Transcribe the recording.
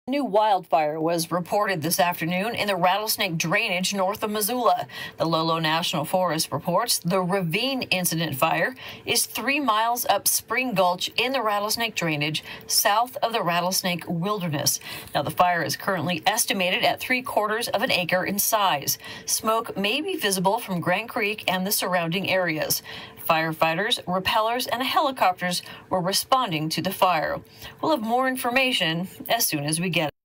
New wildfire was reported this afternoon in the Rattlesnake drainage north of Missoula. The Lolo National Forest reports the Ravine incident fire is 3 miles up Spring Gulch in the Rattlesnake drainage south of the Rattlesnake Wilderness. Now, the fire is currently estimated at 3/4 of an acre in size. Smoke may be visible from Grant Creek and the surrounding areas. Firefighters, rappellers, and helicopters were responding to the fire. We'll have more information as soon as we get it.